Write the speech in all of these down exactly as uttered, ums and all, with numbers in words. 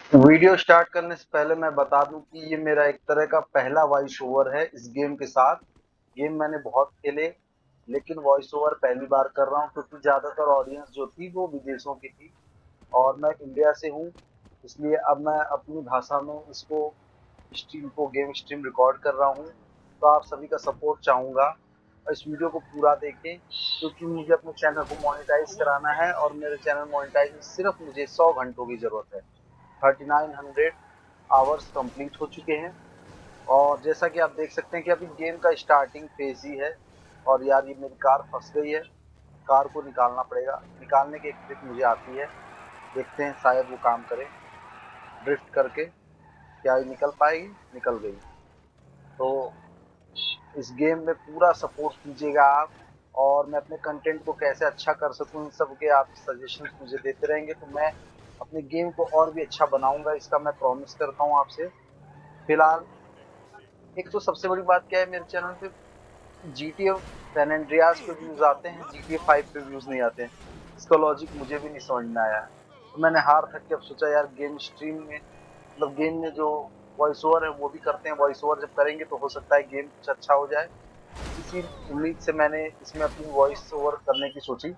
Video start करने से पहले मैं बता दूं कि ये मेरा एक तरह का पहला वॉइस ओवर है इस गेम के साथ। गेम मैंने बहुत खेले, लेकिन वॉइस ओवर पहली बार कर रहा हूं क्योंकि ज़्यादातर ऑडियंस जो थी वो विदेशों की थी और मैं इंडिया से हूं। इसलिए अब मैं अपनी भाषा में इसको स्ट्रीम को गेम स्ट्रीम रिकॉर्ड कर रहा हूं। तो आप सभी का सपोर्ट चाहूँगा और इस वीडियो को पूरा देखें क्योंकि मुझे अपने चैनल को मोनेटाइज कराना है और मेरे चैनल मोनेटाइज में सिर्फ मुझे सौ घंटों की ज़रूरत है। Thirty nine hundred hours complete हो चुके हैं और जैसा कि आप देख सकते हैं कि अभी गेम का स्टार्टिंग फेज ही है। और यार ये मेरी कार फंस गई है, कार को निकालना पड़ेगा। निकालने की एक ट्रिक मुझे आती है, देखते हैं शायद वो काम करे। ड्रिफ्ट करके क्या ये निकल पाएगी? निकल गई। तो इस गेम में पूरा सपोर्ट कीजिएगा आप, और मैं अपने कंटेंट को कैसे अच्छा कर सकूं इन सब के आप सजेशंस मुझे देते रहेंगे तो मैं अपने गेम को और भी अच्छा बनाऊंगा, इसका मैं प्रॉमिस करता हूं आपसे। फिलहाल एक तो सबसे बड़ी बात क्या है, मेरे चैनल पे G T A San Andreas पे व्यूज आते हैं, जी टी ए फाइव पे व्यूज नहीं आते हैं। इसका लॉजिक मुझे भी नहीं समझ में आया है। तो मैंने हार थक के अब सोचा यार गेम स्ट्रीम में, मतलब गेम में जो वॉइस ओवर है वो भी करते हैं। वॉइस ओवर जब करेंगे तो हो सकता है गेम कुछ अच्छा हो जाए। इसी उम्मीद से मैंने इसमें अपनी वॉइस ओवर करने की सोची।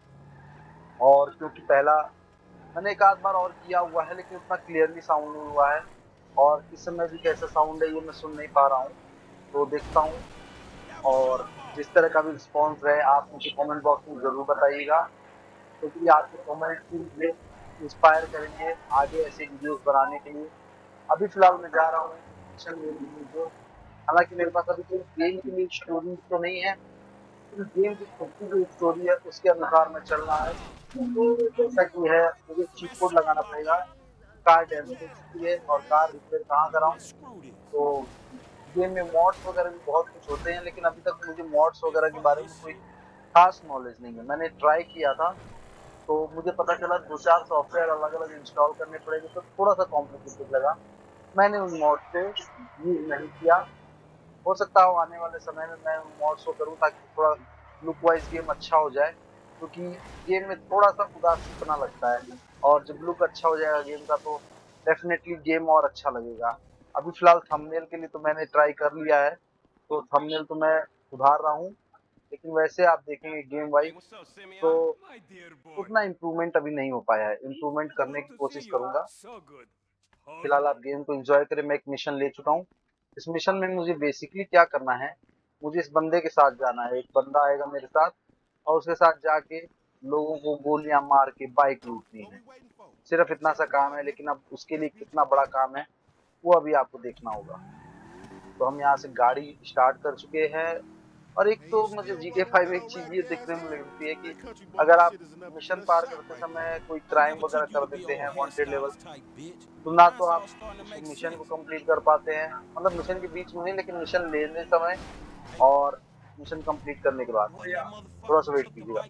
और क्योंकि पहला मैंने एक आध बार और किया हुआ है लेकिन उतना क्लियरली साउंड नहीं हुआ है, और इस समय भी कैसा साउंड है ये मैं सुन नहीं पा रहा हूँ। तो देखता हूँ, और जिस तरह का भी रिस्पॉन्स रहे आप मुझे कमेंट बॉक्स में ज़रूर बताइएगा क्योंकि तो आपके कमेंट भी मुझे इंस्पायर करेंगे आगे ऐसे वीडियोस बनाने के लिए। अभी फिलहाल मैं जा रहा हूँ मिशन वीडियो। हालांकि मेरे पास अभी कोई गेम के लिए स्टोरी तो नहीं है, लेकिन गेम की खुद की जो स्टोरी है उसके अनुसार मैं चल रहा है। तो जैसा कि है मुझे चीट कोड लगाना पड़ेगा। कार डैमेज हो चुकी है और कार रिपेयर कहाँ कराऊँ? तो गेम में मॉड्स वगैरह भी बहुत कुछ होते हैं, लेकिन अभी तक मुझे मॉड्स वगैरह के बारे में कोई खास नॉलेज नहीं है। मैंने ट्राई किया था तो मुझे पता चला दो चार सॉफ्टवेयर अलग अलग इंस्टॉल करने पड़ेंगे तो थोड़ा सा कॉम्प्लिकेटेड लगा। मैंने उन मॉड से यूज नहीं किया। हो सकता हो आने वाले समय में मैं उन मॉड्स को करूँ ताकि थोड़ा लुक वाइज गेम अच्छा हो जाए, क्योंकि गेम में थोड़ा सा उदासीपना लगता है, और जब लुक अच्छा हो जाएगा गेम का तो डेफिनेटली गेम और अच्छा लगेगा। अभी फिलहाल थंबनेल के लिए तो मैंने ट्राई कर लिया है, तो थंबनेल तो मैं सुधार रहा हूँ, लेकिन वैसे आप देखेंगे गेम वाइज तो उतना इम्प्रूवमेंट अभी नहीं हो पाया है। इम्प्रूवमेंट करने की कोशिश करूंगा। फिलहाल आप गेम को एंजॉय करें। मैं एक मिशन ले चुका हूँ। इस मिशन में मुझे बेसिकली क्या करना है, मुझे इस बंदे के साथ जाना है। एक बंदा आएगा मेरे साथ और उसके साथ जाके लोगों को गोलियां मार के बाइक लूटनी है। सिर्फ इतना सा काम है, लेकिन अब उसके लिए कितना बड़ा काम है वो अभी आपको देखना होगा। तो हम यहाँ से गाड़ी स्टार्ट कर चुके हैं। और एक तो मुझे जी टी ए फाइव एक चीज ये देखने में लगती है कि अगर आप मिशन पार करते समय कोई क्राइम वगैरह कर देते हैं वांटेड लेवल, तो ना तो आप उस मिशन को कंप्लीट कर पाते हैं, मतलब मिशन के बीच में नहीं लेकिन मिशन लेने समय और मिशन कंप्लीट करने के बाद। थोड़ा सा वेट कीजिएगा।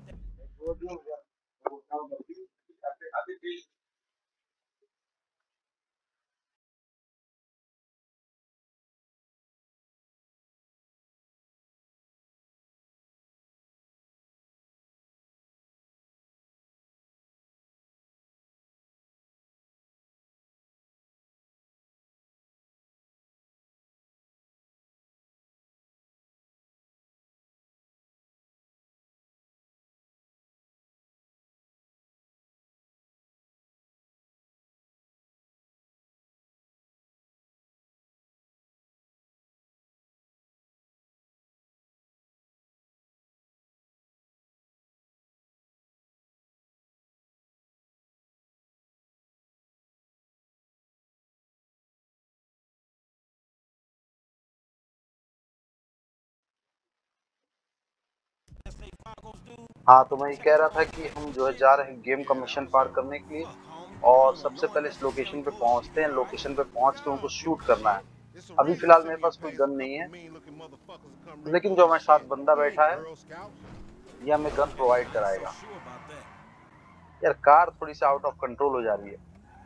हाँ, तो मैं ये कह रहा था कि हम जो है जा रहे हैं गेम का मिशन पार करने के लिए, और सबसे पहले इस लोकेशन पे पहुंचते हैं। लोकेशन पे पहुंच के उनको शूट करना है। अभी फिलहाल मेरे पास कोई गन नहीं है, लेकिन जो हमारे साथ बंदा बैठा है ये हमें गन प्रोवाइड कराएगा। यार कार थोड़ी सी आउट ऑफ कंट्रोल हो जा रही है,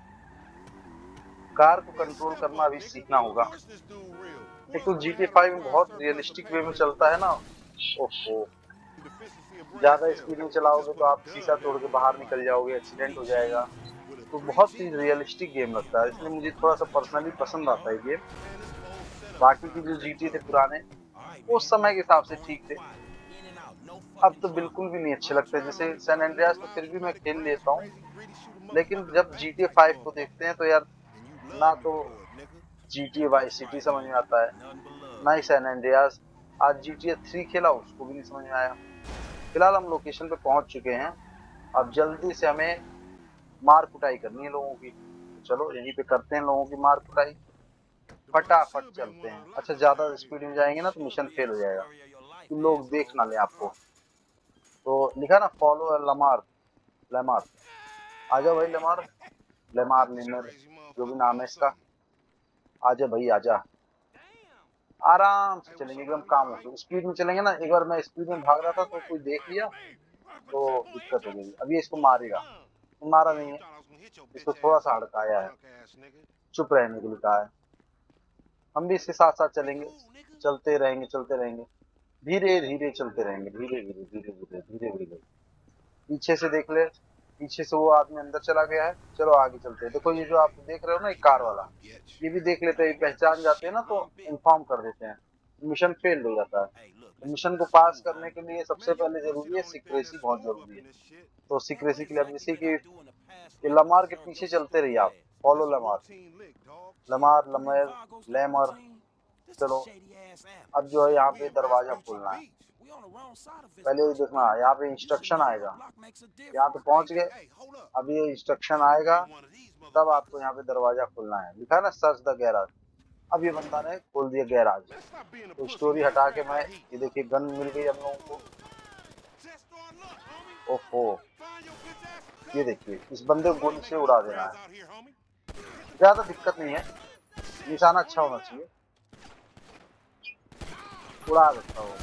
कार को कंट्रोल करना अभी सीखना होगा। एक तो जी टी ए फाइव में बहुत रियलिस्टिक वे में चलता है ना। ओहो, ज्यादा स्पीड में चलाओगे तो आप शीशा तोड़ के बाहर निकल जाओगे, एक्सीडेंट हो जाएगा। तो बहुत ही रियलिस्टिक गेम लगता है, इसलिए मुझे थोड़ा सा पर्सनली पसंद आता है गेम। बाकी की जो जीटी थे पुराने, उस समय के हिसाब से ठीक थे, अब तो बिल्कुल भी नहीं अच्छे लगते। जैसे सैन एंड्रियास तो फिर भी मैं खेल लेता हूँ, लेकिन जब जीटी फाइव को देखते हैं तो यार ना तो जीटी वाई सिटी समझ में आता है, ना ही सैन एंड्रियास। आज जीटी थ्री खेला, उसको भी नहीं समझ में आया। फिलहाल हम लोकेशन पे पहुंच चुके हैं, अब जल्दी से हमें मार कुटाई करनी है लोगों की। तो चलो यहीं पे करते हैं लोगों की मार कुटाई, फटाफट चलते हैं। अच्छा, ज्यादा स्पीड में जाएंगे ना तो मिशन फेल हो जाएगा, कि लोग देख ना ले आपको। तो लिखा ना, फॉलो लमार, लेमार। आ जाओ भाई लेमार, लेमार लेमर, जो भी नाम है इसका। आजा भाई आजा, आराम से चलेंगे एकदम काम हो। स्पीड में चलेंगे ना, एक बार मैं स्पीड में भाग रहा था तो कोई देख लिया तो दिक्कत हो गई। अभी इसको मारेगा, तो मारा नहीं है, इसको थोड़ा सा हड़काया है, चुप रहने के लिए कहा है। हम भी इसके साथ साथ चलेंगे, चलते रहेंगे चलते रहेंगे, धीरे धीरे चलते रहेंगे, धीरे धीरे धीरे धीरे धीरे धीरे। पीछे से देख ले, पीछे से वो आदमी अंदर चला गया है। चलो आगे चलते हैं। देखो ये जो आप देख रहे हो ना, एक कार वाला, ये भी देख लेते हैं, पहचान जाते हैं ना तो इन्फॉर्म कर देते हैं, मिशन फेल हो जाता है। तो मिशन को पास करने के लिए सबसे पहले जरूरी है सिक्रेसी, बहुत जरूरी है। तो सिक्रेसी के लिए अब जैसे कि ये लमार के पीछे चलते रहिए आप, follow Lamar, Lamar Lamar Lamar. चलो अब जो है यहाँ पे दरवाजा खोलना है। पहले ये देखना, यहाँ पे इंस्ट्रक्शन आएगा। यहाँ पे पहुंच गए, अब ये इंस्ट्रक्शन आएगा, तब आपको यहाँ पे दरवाजा खोलना है। लिखा है ना, सर्च द गैराज। अब ये बंदा ने खोल दिया गैराज। तो स्टोरी हटा के मैं, ये देखिए गन मिल गई हम लोगों को। ओहो, ये देखिए इस बंदे को गोली से उड़ा देना है, ज्यादा दिक्कत नहीं है, निशाना अच्छा होना चाहिए, उड़ा देता हूँ।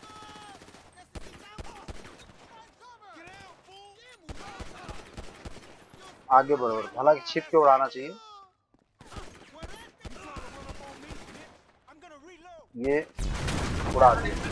आगे बढ़ो, हालांकि छिप के उड़ाना चाहिए। ये उड़ा दिया।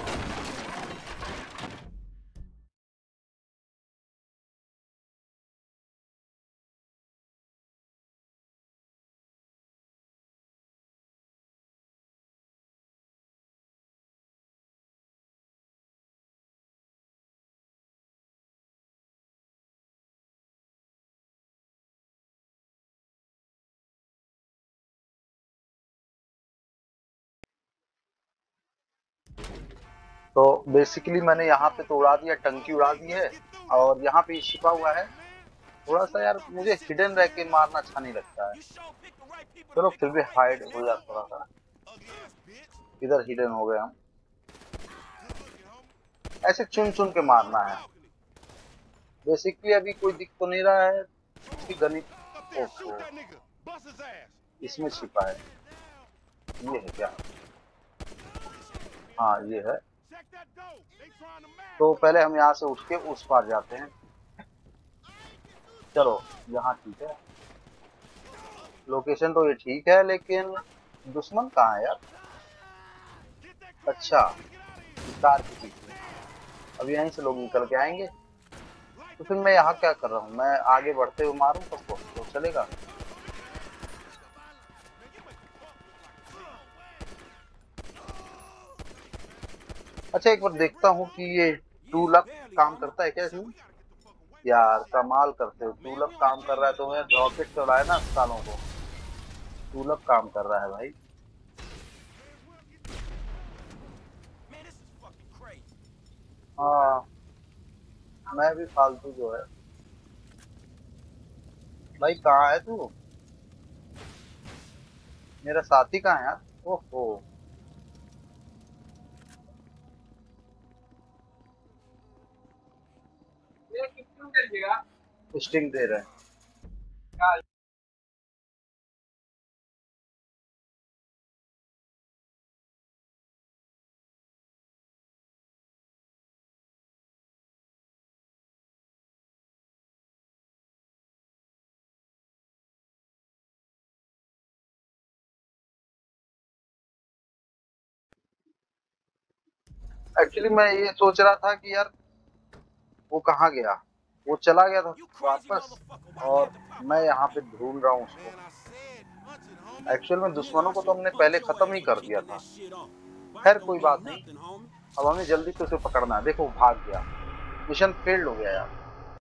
तो बेसिकली मैंने यहाँ पे तो उड़ा दिया, टंकी उड़ा दी है, और यहाँ पे छिपा हुआ है। थोड़ा सा यार मुझे हिडन रह के मारना अच्छा नहीं लगता है। चलो फिर भी हाइड हो जा थोड़ा सा, इधर हिडन हो गए हम। ऐसे चुन चुन के मारना है। बेसिकली अभी कोई दिख तो नहीं रहा है, इसकी गणित। ओहो, इसमें छिपा है, ये है क्या? हाँ ये है। तो पहले हम यहाँ से उठ के उस पार जाते हैं। चलो यहाँ ठीक है, लोकेशन तो ये ठीक है, लेकिन दुश्मन कहाँ है यार? अच्छा, कार के पीछे। अब यहीं से लोग निकल के आएंगे, तो फिर मैं यहाँ क्या कर रहा हूँ? मैं आगे बढ़ते हुए मारूं सबको तो चलेगा? अच्छा एक बार देखता हूँ कि ये टू लक काम करता है क्या इसमें। यार कमाल करते हो, टू लक काम कर रहा है तो मैं रॉकेट चला है ना सालों को, टू लक काम कर रहा है भाई। हाँ, मैं भी फालतू जो है। भाई कहाँ है तू? मेरा साथी कहाँ है यार? ओहो, स्टिंग दे रहे हैं। एक्चुअली मैं ये सोच रहा था कि यार वो कहाँ गया, वो चला गया था वापस और मैं यहाँ पे ढूंढ रहा हूँ उसको। एक्चुअल में दुश्मनों को तो हमने पहले खत्म ही कर दिया था। खैर कोई बात नहीं, अब हमें जल्दी से उसे पकड़ना है। देखो भाग गया, मिशन फेल्ड हो गया यार।